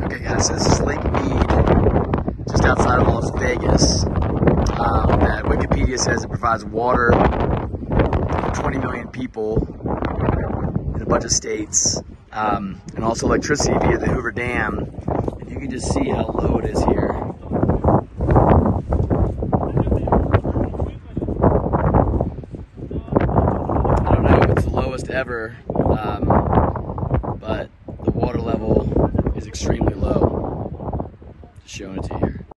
Okay guys, so this is Lake Meade, just outside of Las Vegas. That Wikipedia says it provides water for 20 million people in a bunch of states, and also electricity via the Hoover Dam. And you can just see how low it is here. I don't know if it's the lowest ever, but the water level is extremely low. Just showing it to you here.